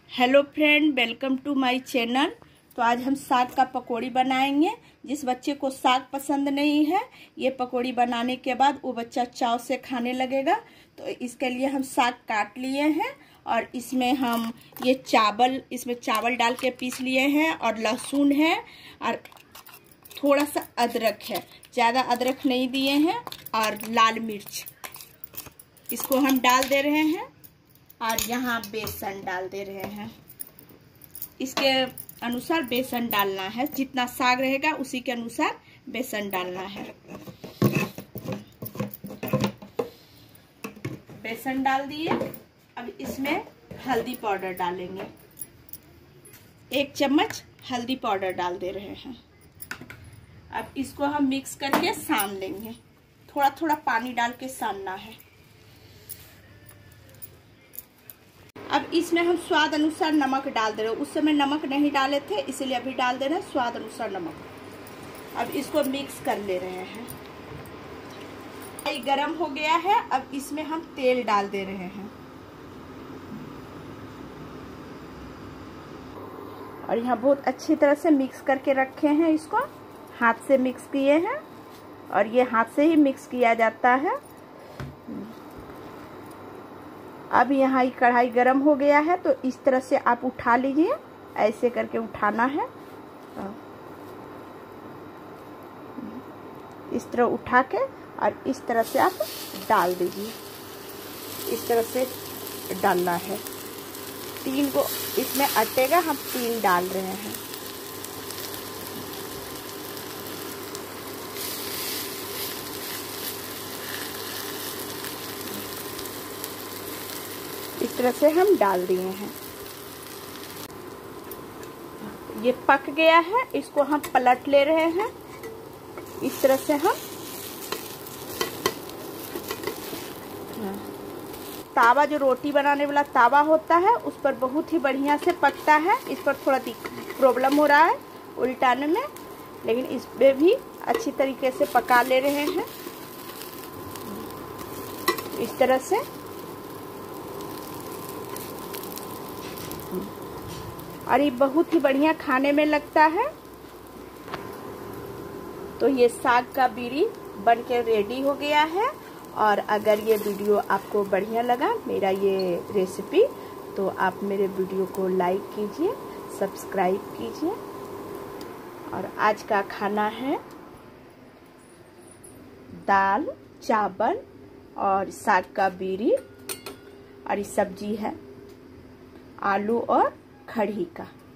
Hello friend, welcome to my channel. तो आज हम साग का पकौड़ी बनाएंगे। जिस बच्चे को साग पसंद नहीं है, ये पकौड़ी बनाने के बाद वो बच्चा चाव से खाने लगेगा। तो इसके लिए हम साग काट लिए हैं और इसमें हम इसमें चावल डाल के पीस लिए हैं और लहसुन है और थोड़ा सा अदरक है, ज़्यादा अदरक नहीं दिए हैं, और लाल मिर्च इसको हम डाल दे रहे हैं। और यहाँ बेसन डाल दे रहे हैं। इसके अनुसार बेसन डालना है, जितना साग रहेगा उसी के अनुसार बेसन डालना है। बेसन डाल दिए। अब इसमें हल्दी पाउडर डालेंगे, 1 चम्मच हल्दी पाउडर डाल दे रहे हैं। अब इसको हम मिक्स करके सान लेंगे, थोड़ा थोड़ा पानी डाल के सानना है। अब इसमें हम स्वाद अनुसार नमक डाल दे रहे हैं। उस समय नमक नहीं डाले थे, इसलिए अभी डाल दे रहे हैं स्वाद अनुसार नमक। अब इसको मिक्स कर ले रहे हैं। ये गरम हो गया है। अब इसमें हम तेल डाल दे रहे हैं और यहाँ बहुत अच्छी तरह से मिक्स करके रखे हैं। इसको हाथ से मिक्स किए हैं और ये हाथ से ही मिक्स किया जाता है। अब यहाँ ये कढ़ाई गरम हो गया है, तो इस तरह से आप उठा लीजिए, ऐसे करके उठाना है। इस तरह उठा के और इस तरह से आप डाल दीजिए। इस तरह से डालना है। 3 को इसमें अटेगा, हम 3 डाल रहे हैं। इस तरह से हम डाल दिए हैं। ये पक गया है, इसको हम पलट ले रहे हैं। इस तरह से हम तावा, जो रोटी बनाने वाला तावा होता है, उस पर बहुत ही बढ़िया से पकता है। इस पर थोड़ा प्रॉब्लम हो रहा है उल्टाने में, लेकिन इस पे भी अच्छी तरीके से पका ले रहे हैं। इस तरह से और ये बहुत ही बढ़िया खाने में लगता है। तो ये साग का बीड़ी बनके रेडी हो गया है। और अगर ये वीडियो आपको बढ़िया लगा, मेरा ये रेसिपी, तो आप मेरे वीडियो को लाइक कीजिए, सब्सक्राइब कीजिए। और आज का खाना है दाल, चावल और साग का बीड़ी, और ये सब्जी है आलू और खड़ी का।